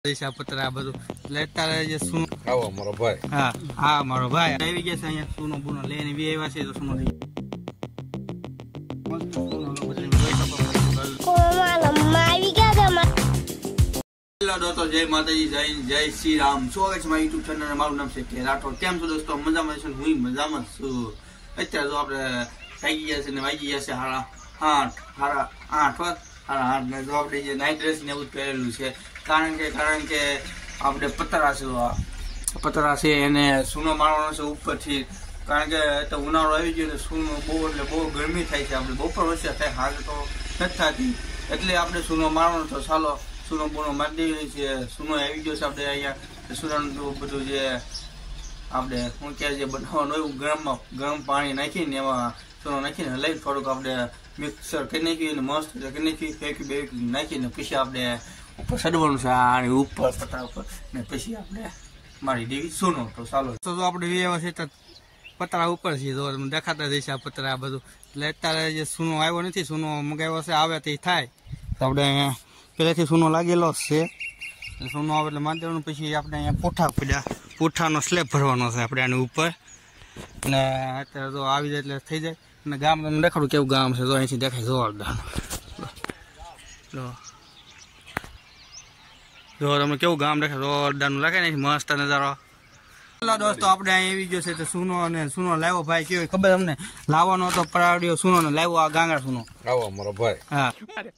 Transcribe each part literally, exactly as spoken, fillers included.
પૈસા પતરા બધું લેતા રહેજે સુનો. આવો મારો ભાઈ. હા હા મારો ભાઈ આવી ગયા છે અહીંયા સુનો બુનો લઈને બી આવ્યા છે તો સુનો લઈ દોસ્તો જય માતાજી જય જય શ્રી રામ. સ્વાગત છે મારા યુટ્યુબ ચેનલ. મારું નામ છે કે રાઠોડ. કેમ છો દોસ્તો? મજામાં છો? હું મજામાં છું. અત્યારે તો આપણે થાકી ગયા છે ને વાગી ગયા છે સાડા આઠ સાડા આઠ વાર સાડા આઠ ને જો આપણે જે નાઇટ ડ્રેસ ને એવું પહેરેલું છે કારણ કે કારણ કે આપણે પતરા છે પતરા છે એને સૂનો મારવાનો છે ઉપરથી કારણ કે તો ઉનાળો આવી ગયો ને સૂનો બહુ એટલે બહુ ગરમી થાય છે. આપણે બપોર વચ્ચે થાય હાલ તો નથી થતી એટલે આપણે સૂનો મારવાનો તો ચાલો સૂનો બૂનો મારી દેવી છે. સૂનો આવી ગયો છે આપણે અહીંયા સૂનાનું બધું જે આપણે શું કહે છે બનાવવાનું એવું ગરમમાં ગરમ પાણી નાખીને એમાં સૂનો નાખીને હલાવી થોડુંક આપણે મિક્સર કરી નાખી ને મસ્ત કરી નાખી ફેંકી બેકી નાખીને પછી આપણે ઉપર સડવાનું છે આ ઉપર પતરા ઉપર ને પછી આપણે મારી દેવી સૂનો. તો ચાલો તો આપણે વ્યવસ્થિત પતરા ઉપર છે તો દેખાતા જઈશે આ પતરા બધું એટલે અત્યારે જે સૂનો આવ્યો નથી સૂનો મગાવ્યો છે આવે તે થાય તો આપણે અહીંયા પહેલેથી સૂનો લાગેલો છે સૂનો આવે એટલે મારી દેવાનું. પછી આપણે અહીંયા પૂઠા પડ્યા પૂઠાનો સ્લેબ ભરવાનો છે આપણે આની ઉપર અને અત્યારે તો આવી જાય એટલે થઈ જાય. અને ગામ તમને દેખાડું કેવું ગામ છે તો અહીંથી દેખાય જોરદાર. જો તમને કેવું ગામ દેખાય જોરદારનું લાગે ને મસ્ત નજારો. દોસ્તો આપણે અહીં આવી ગયો છે તો સૂનો અને સૂનો લાવ્યો ભાઈ કેવો ખબર તમને લાવવાનો હતો પરાવડ્યો સૂનો ને લાવ્યો આ ગાંગડા સૂનો. આવો મારો ભાઈ. હા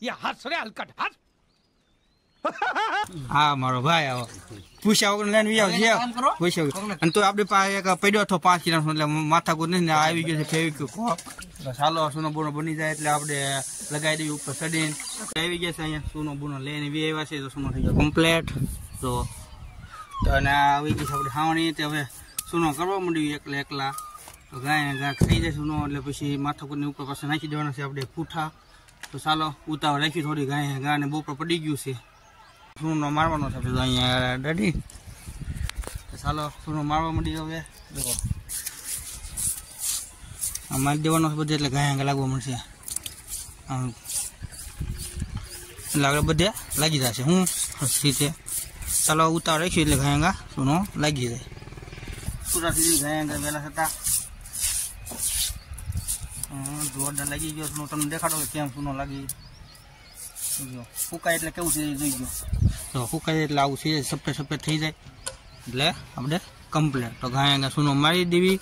હા મારો ભાઈ આવો પૂછ્યા વગર લઈને આવો પૂછ્યા વગર અને તો આપણી પાસે એક પડ્યો હતો પાંચ કિલો એટલે માથાકૂટ નથી ને આવી ગયો છે ફેવિક્વિક. ચાલો સૂનો બૂનો બની જાય એટલે આપણે લગાવી દઈએ ઉપર સડીને આવી ગયા છે અહીંયા સૂનો બૂનો લઈને બી આવ્યા છે તો સૂનો થઈ ગયો કમ્પ્લેટ. તો અને આવી ગઈ છે આપણે ખાવાની તે હવે સૂનો કરવા માંડ્યું એકલા એકલા તો ગાય ગાય ખાઈ જાય સૂનો એટલે પછી માથાકૂટની ઉપર પાસે નાખી દેવાના છે આપણે પૂઠા. તો ચાલો ઉતાવળ રાખી થોડી ગાય ગાને બપોર પડી ગયું છે સૂનો મારવાનો છે અહીંયા દાદી. ચાલો સૂનો મારવા માંડી હવે મારી દેવાનો છે બધે એટલે ગાય લાગવા મળશે એટલે આગળ બધે લાગી જશે હું રીતે. ચાલો ઉતાવળ રાખ્યું એટલે ગાયંગા સૂનો લાગી જાય પૂરા સુધી ગાયંગા વહેલા થતા જોરદાર લાગી ગયો સૂનો. તમને દેખાડો કે કેમ સૂનો લાગી ગયો. ફૂકાય એટલે કેવું થઈ જોઈ ગયો તો ફૂકાય એટલે આવું છે સફેદ સફેદ થઈ જાય એટલે આપણે કમ્પ્લેટ. તો ગાયંગા સૂનો મારી દેવી.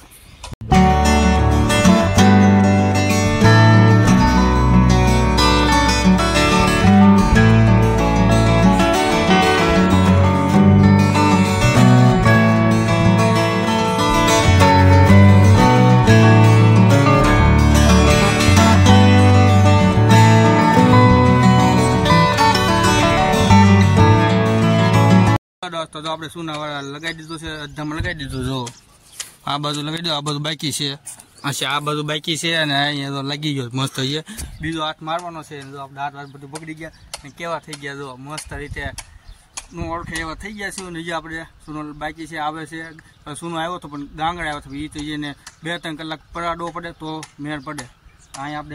દોસ્તો તો આપણે સૂના વાળા લગાવી દીધું છે અડધામાં લગાવી દીધું. જો આ બાજુ લગાવી દો આ બાજુ બાકી છે અચ્છા આ બાજુ બાકી છે અને અહીંયા તો લાગી ગયો મસ્ત છે. બીજો હાથ મારવાનો છે જો આપણે હાથ હાથ બધું પકડી ગયા ને કેવા થઈ ગયા જો મસ્ત રીતે નું ઓળખે એવા થઈ ગયા છે. અને જે આપણે સૂનો બાકી છે આવે છે સૂનો આવ્યો હતો પણ ગાંગડા આવ્યો હતો એ તો એને બે ત્રણ કલાક પરાડવો પડે તો મેળ પડે. અહીંયા આપણે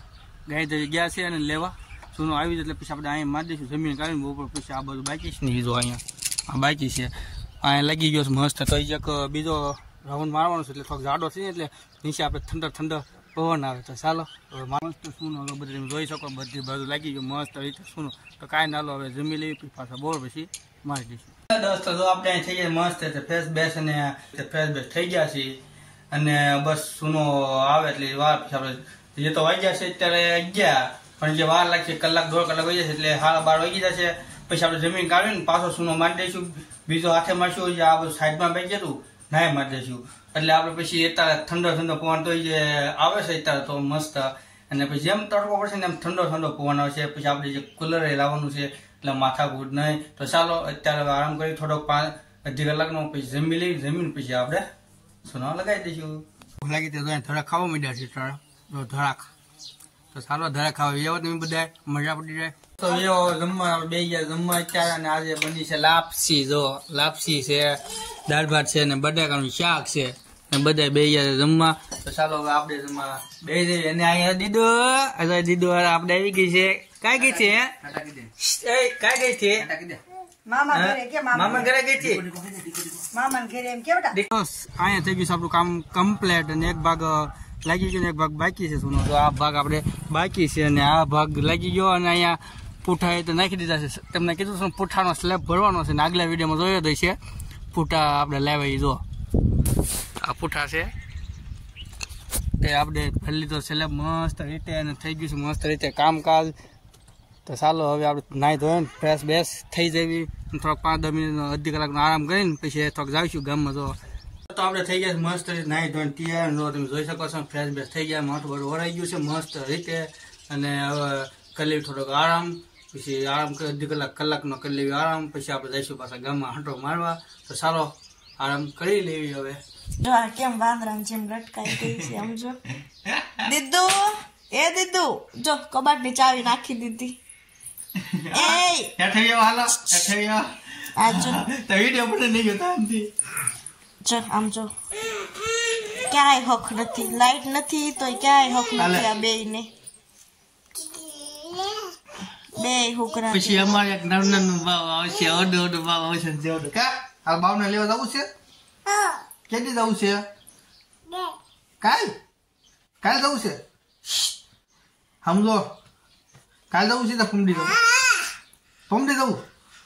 ગાય ધરી ગયા છે અને લેવા સૂનો આવી જાય એટલે પછી આપણે અહીંયા મારી દઈશું જમીન કાઢીને બપોર પછી આ બધું બાકી છે ને બીજો અહીંયા આ બાકી છે અહીંયા લાગી ગયો છે મસ્ત. તો એક બીજો રાઉન્ડ મારવાનો છે એટલે થોડોક જાડો છે એટલે નીચે આપણે ઠંડર ઠંડર પવન આવે. તો ચાલો મસ્ત સૂનો બધી જોઈ શકો બધી બાજુ લાગી ગયું મસ્ત રીતે સૂનો. તો કાંઈ ના લો હવે જમી લેવી પાછા બોર પછી મારી દઈશું. દોસ્તો તો આપણે અહીં થઈ ગયા મસ્ત ફ્રેશ બેસ અને ફ્રેશ બેસ થઈ ગયા છે અને બસ સૂનો આવે એટલે વાર પછી આપણે જે તો વાગ્યા છે અત્યારે અગિયાર પણ જે વાર લાગશે કલાક દોઢ કલાક વાગ્યા છે એટલે સાડા બાર વાગી જશે. પછી આપણે જમીન કાઢીને પાછો સૂનો મારી દઈશું. બીજો હાથે મારશું જે આ બધું સાઈડમાં બેસી જતું નાય મારી દઈશું એટલે આપણે પછી અત્યારે ઠંડો ઠંડો પવન તો જે આવે છે અત્યારે તો મસ્ત. અને પછી જેમ તડકો પડશે ને એમ ઠંડો ઠંડો પવન આવશે. પછી આપણે જે કુલર લાવવાનું છે એટલે માથાકૂટ નહીં. તો ચાલો અત્યારે આરામ કરી થોડોક પાંચ અઢી કલાકનો પછી જમી લઈ જમીન પછી આપણે સૂનો લગાવી દઈશું. લાગી તો ધડાક ખાવા માંડ્યા છે ધડાક. તો ચાલો ધડાક ખાવા એવો તમે બધા મજા પડી જાય. તો એવો જમવા બે ગયા જમવા અત્યારે અને આજે બની છે લાપસી. જો લાપસી છે દાળ ભાત છે અને બટાકાનું શાક છે અને બધા બે ગયા જમવા. તો ચાલો હવે આપણે જમવા બે જઈએ અને અહીંયા દીદો દીદો આપણે આવી ગઈ છે. કાઈ ગઈ છે? કાઈ ગઈ છે? મામા ઘરે કે મામા ઘરે ગઈ હતી મામા ઘરે એમ કે બેટા અહીંયા થઈ ગયું આપણું કામ કમ્પ્લીટ અને એક ભાગ લાગી ગયો ને એક ભાગ બાકી છે સોનો તો આ ભાગ આપણે બાકી છે અને આ ભાગ લાગી ગયો અને અહીંયા પૂઠા એ તો નાખી દીધા છે તમને કીધું છું પૂઠાનો સ્લેબ ભરવાનો છે ને આગલા વિડીયોમાં જોયો તો છે પૂઠા આપણે લાવ્યા જો આ પૂઠા છે તે આપણે ભરી લીધો સ્લેબ મસ્ત રીતે અને થઈ ગયું છે મસ્ત રીતે કામકાજ તો ચાલો હવે આપણે નાહી ધોઈને ફ્રેશ બેસ થઈ જવી થોડાક પાંચ દસ મિનિટ અડધી કલાકનો આરામ કરીને પછી થોડાક જાવીશું ગામમાં જો તો આપણે થઈ ગયા મસ્ત રીતે નાહી ધોઈને તૈયાર જો તમે જોઈ શકો છો ફ્રેશ બેસ થઈ ગયા માથું બધું વરાઈ ગયું છે મસ્ત રીતે અને હવે કરી લેવી થોડોક આરામ પછી આરામ કરી અડધી કલાક કલાકનો કરી લેવી આરામ પછી આપણે જઈશું પાછા ગામમાં હાંટો મારવા તો ચાલો આરામ કરી લેવી હવે જો આ કેમ વાંદરા જેમ લટકાઈ ગઈ છે સમજો દીદુ એ દીદુ જો કબાટની ચાવી નાખી દીધી એ હેઠવ્યો હાલો હેઠવ્યો આ જો તો વિડિયો પણ નહીં જોતા આમથી જો આમ જો ક્યાંય હક નથી લાઈટ નથી તો ક્યાંય હક નથી આ બેય ને બે હુકરા પછી અમારે એક નરનનું ભાવ આવશે ઓડો ઓડો ભાવ આવશે જેવડો કા આ ભાવને લેવા જવું છે હા કેદી જવું છે બે કાલ કાલ જવું છે સમજો કાલ જવું છે તો ફૂમડી જવું ફૂમડી જવું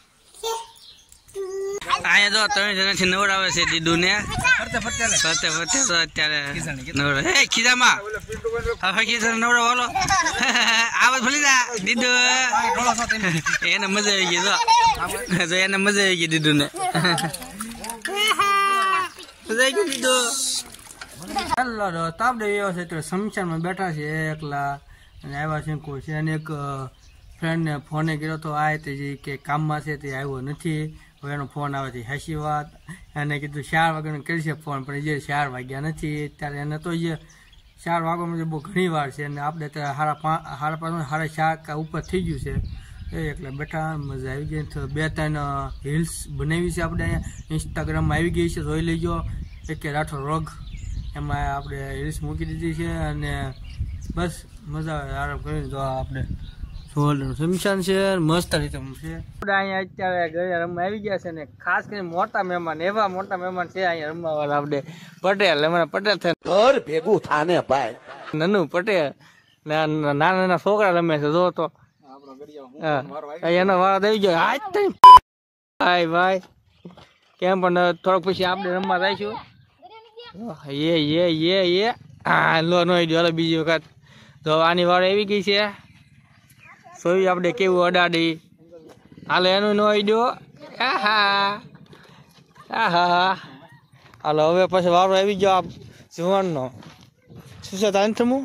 આયા જો ત્રણ જણાથી નવડાવે છે દીદુ ને ફરતે ફરતે ફરતે ફરતે તો અત્યારે નવડાવે એ ખીજામાં હવે ખીજા નવડાવો હાલો આવત ભલી જા દીદુ એને મજા આવી ગઈ જો જો એને મજા આવી ગઈ દીદુ ને મજા આવી ગઈ દીદુ ચાલો તાપડે એવો છે તો સમશાનમાં બેઠા છે એકલા અને આવ્યા છે કોઈ છે અને એક ફ્રેન્ડને ફોને કર્યો તો આ તે કે કામમાં છે તે આવ્યો નથી હવે એનો ફોન આવે છે હાસી વાત એને કીધું ચાર વાગ્યાનો કરી છે ફોન પણ જે ચાર વાગ્યા નથી ત્યારે એને તો જે ચાર વાગ્યામાં બહુ ઘણી વાર છે અને આપણે ત્યારે સાડા પાંચ સાડા પાંચ સાડા ચાર કા ઉપર થઈ ગયું છે એ એટલે બેઠા મજા આવી ગઈ તો બે ત્રણ રીલ્સ બનાવી છે આપણે અહીંયા ઇન્સ્ટાગ્રામમાં આવી ગઈ છે જોઈ લેજો એક રાઠો રોગ એમાં આપણે રીલ્સ મૂકી દીધી છે અને બસ મજા આવે આરામ કરીને જો આપણે શમશાન છે મસ્ત રીતે છે આપણે અહીંયા અત્યારે ઘરે રમવા આવી ગયા છે ને ખાસ કરીને મોટા મહેમાન એવા મોટા મહેમાન છે અહીંયા રમવા વાળા આપણે પટેલ એમાં પટેલ થાય ઘર ભેગું થાને ભાઈ નનુ પટેલ નાના નાના છોકરા રમે છે જો તો એનો વાળ આવી ગયો આજ ભાઈ ભાઈ કેમ પણ થોડોક પછી આપણે રમવા જઈશું એ એ એ એ હા લો નો આઈડિયો બીજી વખત તો આની વાળ આવી ગઈ છે સોઈ આપણે કેવું અડાડી હાલો એનું નો આઈડિયો હા હા હા હા હાલો હવે પછી વારો આવી ગયો આપ જુવાનનો શું છે તાન થમું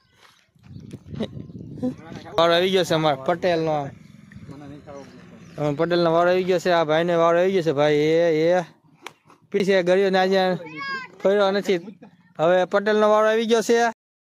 વારો આવી ગયો છે અમારા પટેલનો પટેલનો વારો આવી ગયો છે આ ભાઈને વારો આવી ગયો છે ભાઈ એ એ પીછે ગળ્યો ને આજે ફર્યો નથી હવે પટેલનો વારો આવી ગયો છે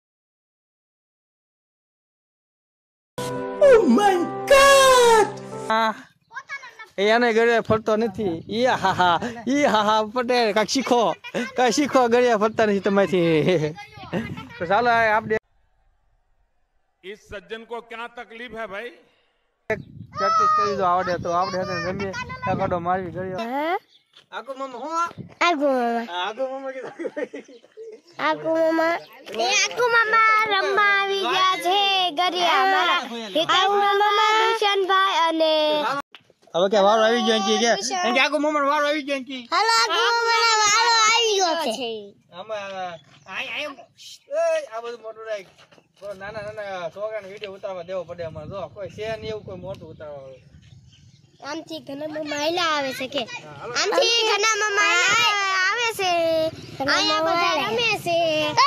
Oh my God! એને ગળે ફરતો નથી ઈ હા હા ઈ હા હા પટેલ કાંઈક શીખો કાંઈ શીખો ગળે ફરતા નથી તમારી તો ચાલો આપણે इस सज्जन को क्या तकलीफ है भाई પ્રેક્ટિસ કરી દો આવડે તો આવડે તો રમીએ કાડો મારી ગળ્યો આગો મમ્મા હું આગો મામા આગો મમ્મા કીધું આગો મામા એ આગો મામા રમવા આવી ગયા છે ગરિયા મારા આગો મામા દુશનભાઈ અને હવે કે વારો આવી ગયો કે કે કે આગો મમ્મા વારો આવી ગયો કે હાલો આગો મામા વારો આવી ગયો છે આમાં આય આય એ આ બધું મોટું રાખ નાના નાના છોકરાને વિડિયો ઉતારવા દેવો પડે અમારે જો કોઈ છે નહીં એવું કોઈ મોટું ઉતારવા આમથી ઘણા મામા આયલા આવે છે કે આમથી ઘણા મામા આવે છે આયા બધા રમે છે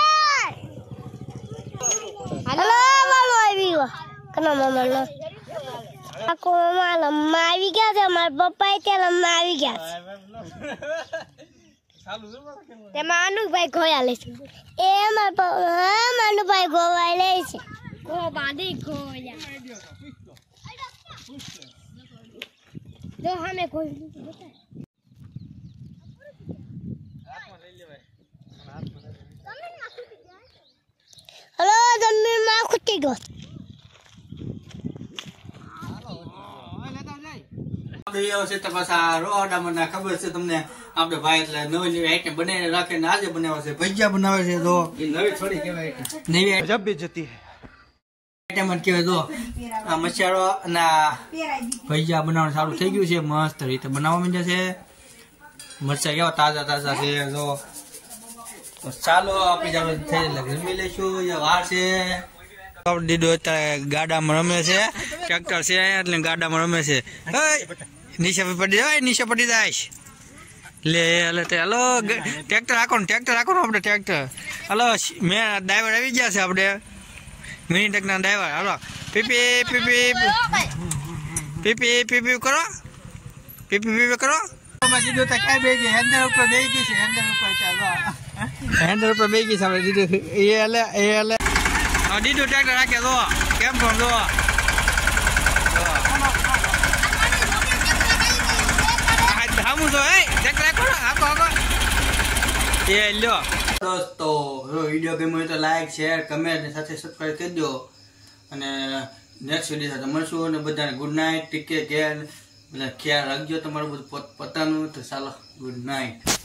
હાલો વાલો આવી ગયો ઘણા મામા નો આકો મામા લમ્મા આવી ગયા છે મારા પપ્પા તે લમ્મા આવી ગયા છે તેમાં અનુભાઈ ગોયા લે છે એ મારા અનુભાઈ ગોવા લે છે ગો બાંધી ગોયા જો હમે કોઈ હલો જમીન માં ખૂટી ગયો આપણે એ આવશે તો પાછા રોડામાં ખબર છે તમને આપણે ભાઈ એટલે નવી નવી આઈટમ બનાવીને રાખે ને આજે બનાવે છે ભજીયા બનાવે છે તો નવી થોડી કહેવાય નવી જબ જતી આઈટમ જ કહેવાય તો આ મસાલો અને ભજીયા બનાવવાનું સારું થઈ ગયું છે મસ્ત રીતે બનાવવા માંડ્યા છે મરચા કેવા તાજા તાજા છે જો ચાલો આપણે ચાલો થઈ જમી લઈશું વાર છે દીધો અત્યારે ગાડામાં રમે છે ટ્રેક્ટર છે એટલે ગાડામાં રમે છે નીચે પડી જાય નીચે પડી જાય લે એટલે હલો ટ્રેક્ટર રાખો ને ટ્રેક્ટર રાખો ને આપણે ટ્રેક્ટર હલો મેં ડ્રાઈવર આવી ગયા છે આપણે મિની ટ્રેક્ટરના ડ્રાઈવર હલો પીપી પીપી પીપી પીપી કરો પીપી પીપી કરો દીધું તો કઈ બે ગઈ હેન્ડર ઉપર બે ગઈ છે હેન્ડર ઉપર ચાલો હેન્ડર ઉપર બે ગઈ છે આપણે દીધું એ એટલે એ એટલે દીધું ટ્રેક્ટર રાખે જો કેમ પણ જો સામું જો એ ટ્રેક્ટર રાખો ને આખો આખો એ લ્યો દોસ્તો જો વિડીયો ગમ્યો હોય તો લાઈક શેર કમેન્ટ સાથે સબસ્ક્રાઈબ કરી દો અને નેક્સ્ટ વિડીયો સાથે મળશું અને બધાને ગુડ નાઇટ ટીકે કેર બધા ખ્યાલ રાખજો તમારું બધું પોતાનું તો ચાલો ગુડ નાઇટ.